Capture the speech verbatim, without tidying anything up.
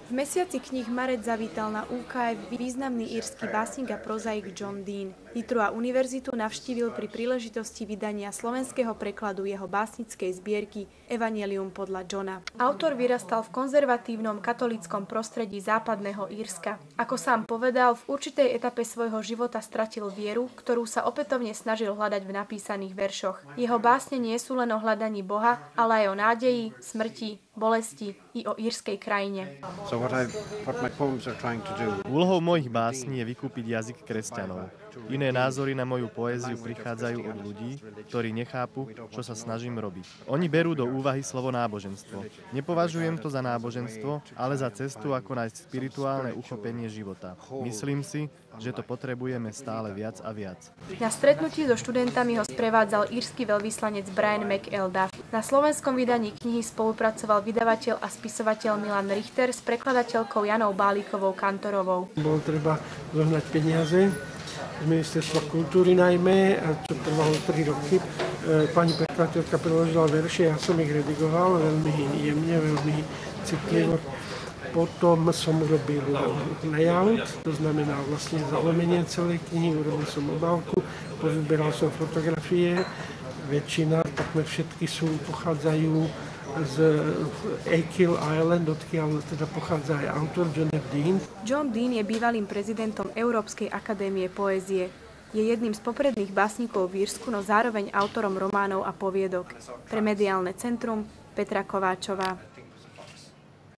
V mesiaci kníh marec zavítal na ú ká ef významný írsky básnik a prozaik John Donne. Nitru a univerzitu navštívil pri príležitosti vydania slovenského prekladu jeho básnickej zbierky Evangelium podľa Johna. Autor vyrastal v konzervatívnom katolíckom prostredí západného Írska. Ako sám povedal, v určitej etape svojho života stratil vieru, ktorú sa opätovne snažil hľadať v napísaných veršoch. Jeho básne nie sú len o hľadaní Boha, ale aj o nádeji, smrti, bolesti i o írskej krajine. So what I, what my poems are trying to do. Úlohou mojich básní je vykúpiť jazyk kresťanov. Iné názory na moju poéziu prichádzajú od ľudí, ktorí nechápu, čo sa snažím robiť. Oni berú do úvahy slovo náboženstvo. Nepovažujem to za náboženstvo, ale za cestu, ako nájsť spirituálne uchopenie života. Myslím si, že to potrebujeme stále viac a viac. Na stretnutí so študentami ho sprevádzal írsky veľvyslanec Brian McElduff. Na slovenskom vydaní knihy spolupracoval vydavateľ a spisovateľ Milan Richter s prekladateľkou Janou Bálikovou Kantorovou. Bolo treba zohnať peniaze z Ministerstva kultúry najmä, a čo trvalo tri roky. Pani prekladateľka preložila verše, ja som ich redigoval veľmi jemne, veľmi citlivo. Potom som urobil layout, to znamená vlastne zalomenie celej knihy, urobil som obálku, povyberal som fotografie, väčšina, takmer všetky sú, pochádzajú z Achill Island, odkiaľ teda pochádza aj autor John Donne. John Donne je bývalým prezidentom Európskej akadémie poézie. Je jedným z popredných básnikov v Írsku, no zároveň autorom románov a poviedok. Pre Mediálne centrum Petra Kováčová.